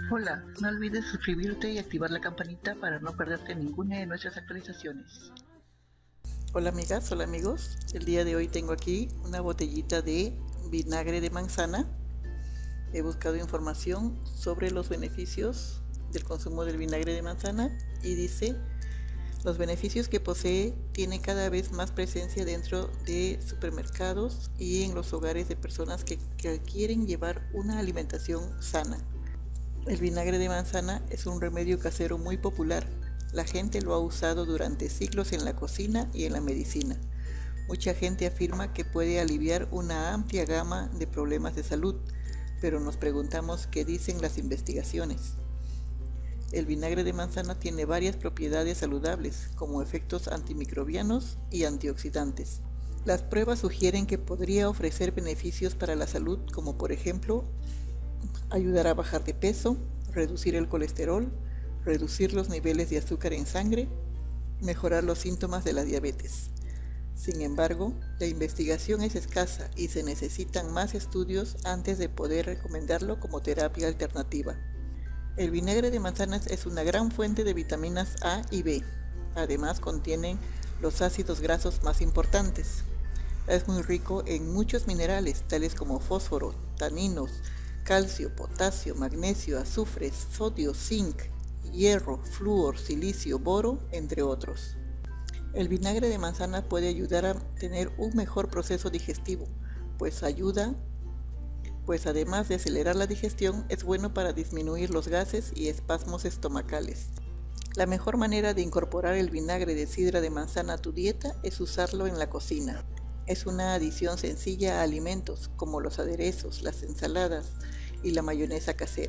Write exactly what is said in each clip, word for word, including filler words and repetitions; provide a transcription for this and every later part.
Hola, no olvides suscribirte y activar la campanita para no perderte ninguna de nuestras actualizaciones. Hola amigas, hola amigos, el día de hoy tengo aquí una botellita de vinagre de manzana. He buscado información sobre los beneficios del consumo del vinagre de manzana y dice: los beneficios que posee tiene cada vez más presencia dentro de supermercados y en los hogares de personas que, que quieren llevar una alimentación sana. El vinagre de manzana es un remedio casero muy popular. La gente lo ha usado durante siglos en la cocina y en la medicina. Mucha gente afirma que puede aliviar una amplia gama de problemas de salud, pero nos preguntamos qué dicen las investigaciones. El vinagre de manzana tiene varias propiedades saludables, como efectos antimicrobianos y antioxidantes. Las pruebas sugieren que podría ofrecer beneficios para la salud, como por ejemplo, ayudar a bajar de peso, reducir el colesterol, reducir los niveles de azúcar en sangre, mejorar los síntomas de la diabetes. Sin embargo, la investigación es escasa y se necesitan más estudios antes de poder recomendarlo como terapia alternativa. El vinagre de manzanas es una gran fuente de vitaminas A y B. Además, contienen los ácidos grasos más importantes. Es muy rico en muchos minerales, tales como fósforo, taninos, calcio, potasio, magnesio, azufre, sodio, zinc, hierro, flúor, silicio, boro, entre otros. El vinagre de manzana puede ayudar a tener un mejor proceso digestivo, pues ayuda pues además de acelerar la digestión, es bueno para disminuir los gases y espasmos estomacales. La mejor manera de incorporar el vinagre de sidra de manzana a tu dieta es usarlo en la cocina. Es una adición sencilla a alimentos como los aderezos, las ensaladas y la mayonesa casera.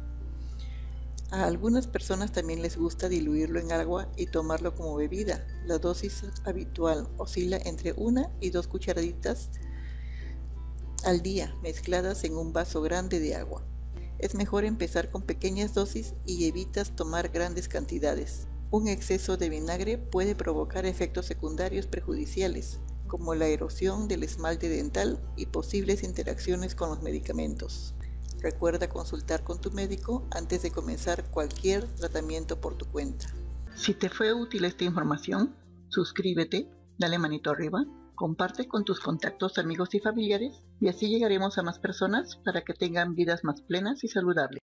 A algunas personas también les gusta diluirlo en agua y tomarlo como bebida. La dosis habitual oscila entre una y dos cucharaditas al día, mezcladas en un vaso grande de agua. Es mejor empezar con pequeñas dosis y evitas tomar grandes cantidades. Un exceso de vinagre puede provocar efectos secundarios perjudiciales, como la erosión del esmalte dental y posibles interacciones con los medicamentos. Recuerda consultar con tu médico antes de comenzar cualquier tratamiento por tu cuenta. Si te fue útil esta información, suscríbete, dale manito arriba, comparte con tus contactos, amigos y familiares, y así llegaremos a más personas para que tengan vidas más plenas y saludables.